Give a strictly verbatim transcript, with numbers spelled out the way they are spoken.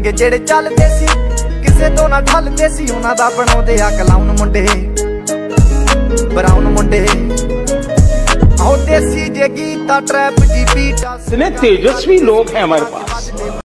के जेड़े चलदे सी किसे तो ना ठलदे सी उन्हां दा बनाउंदे आ क्लाउन मुंडे ब्राउन मुंडे आओ देसी जे गीता ट्रैप जी बीटा। इतने तेजस्वी लोग हैं हमारे पास।